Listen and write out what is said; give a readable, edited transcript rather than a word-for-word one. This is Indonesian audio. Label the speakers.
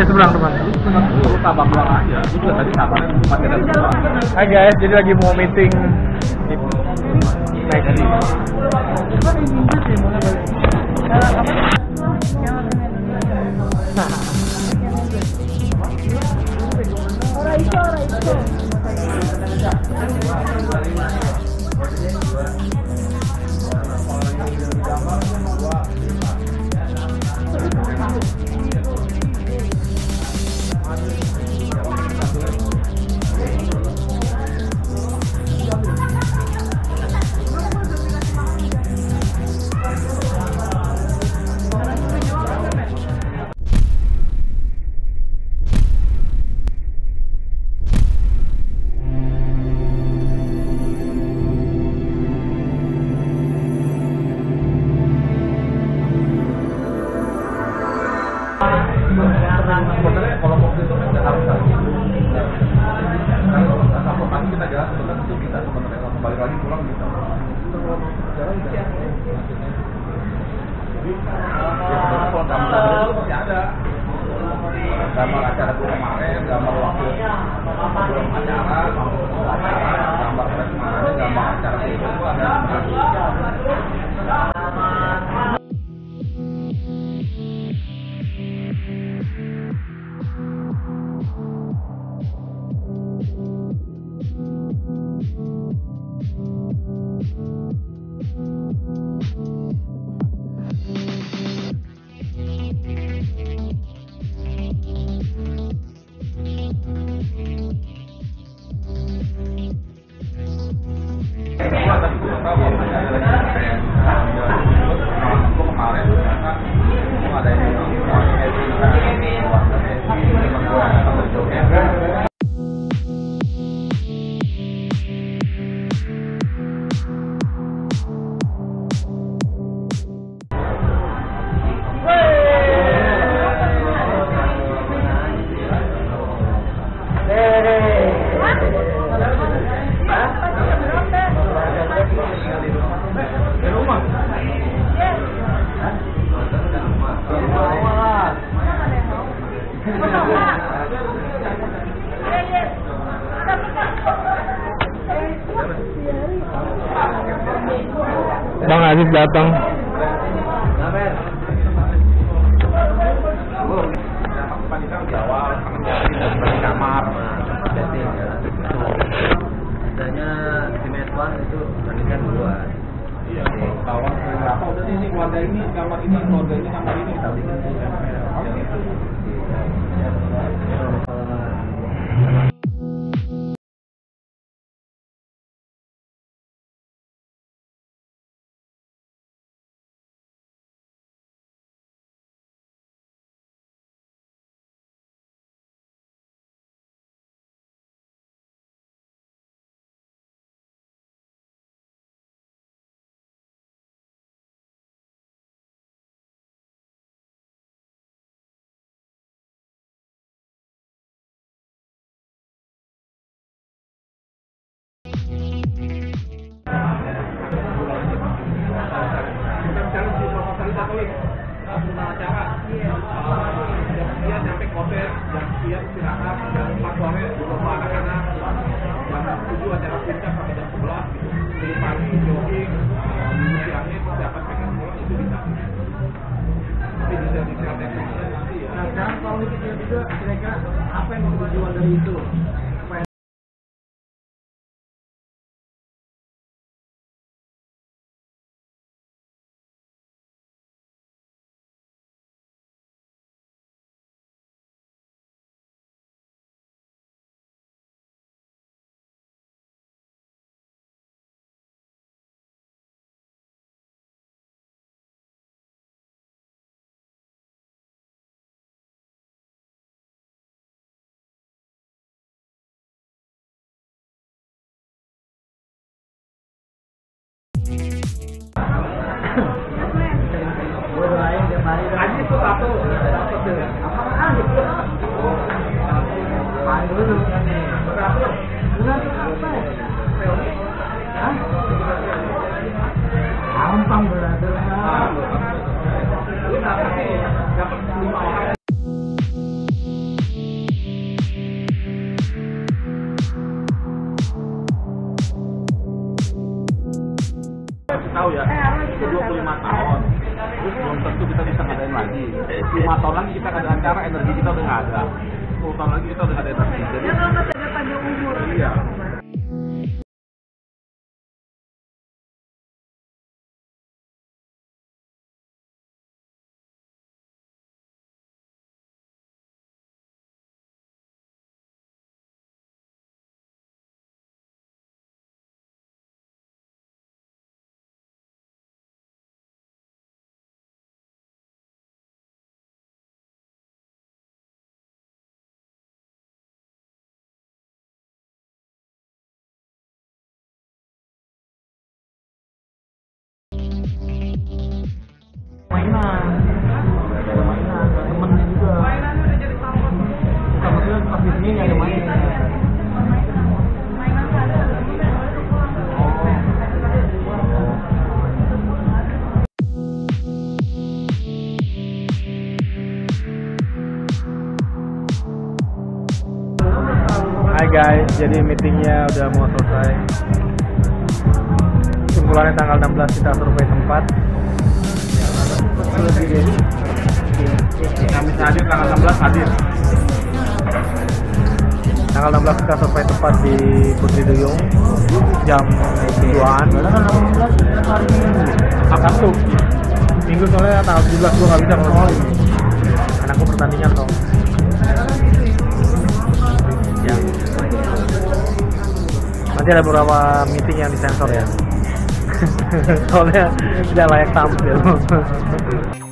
Speaker 1: ya seberang teman.
Speaker 2: Lu tabak doang aja. Lu juga tadi sabarnya masih ada dua.
Speaker 1: Hai guys, jadi lagi mau meeting naik di.
Speaker 2: Sebenarnya kalau waktu itu nggak harus lagi. Kalau satu pagi kita jalan sebenarnya itu bisa sebenarnya kalau kembali lagi pulang bisa. Jalan bisa. Jadi kalau gambar itu masih ada. Gambar acara itu kemarin, gambar waktu sebelum acara, gambar kemarin, gambar acara itu ada. Bang Aziz datang.
Speaker 3: Biasanya di Metwan itu pernikahan duluan.
Speaker 2: Iya, kawan berapa udah ini keluarga ini kamar ini keluarga ini kamar ini. Jam sampai konser, jam sekian istirahat, jam 4 sore beberapa anak-anak, jam 7 acara puncak sampai jam 11 gitu. Dari pagi jogging, minggu siangnya persiapan pengen pulang itu bisa. Tapi detail-detail teknisnya nanti ya.
Speaker 3: Nah sekarang kalau kita juga kira-kira apa yang mau tujuan dari itu?
Speaker 2: 5 tahun lagi kita ada acara, energi kita udah nggak ada. 10 tahun lagi kita udah nggak ada energi. Jadi
Speaker 4: Ya kalau masih ada panjang umur.
Speaker 2: iya.
Speaker 3: Mainan, ada mainan, ada temennya juga.
Speaker 4: Mainannya udah jadi tahun.
Speaker 3: Bukan maksudnya pas di sini nggak ada mainan.
Speaker 4: Mainan ada.
Speaker 1: Hai guys, jadi meetingnya udah mau selesai. Kesimpulannya tanggal 16 kita survei tempat.
Speaker 2: Yang bisa hadir tanggal 16 hadir.
Speaker 1: Tanggal 16 kita survei tempat di Putri Duyung jam 2-an.
Speaker 3: Kan 16 hari Minggu.
Speaker 1: Sabtu. Minggu soalnya tanggal 17 gua nggak bisa kalau ini. Anakku pertandingan dong. Ya. Nanti ada beberapa meeting yang disensor ya. Soalnya tidak layak tampil.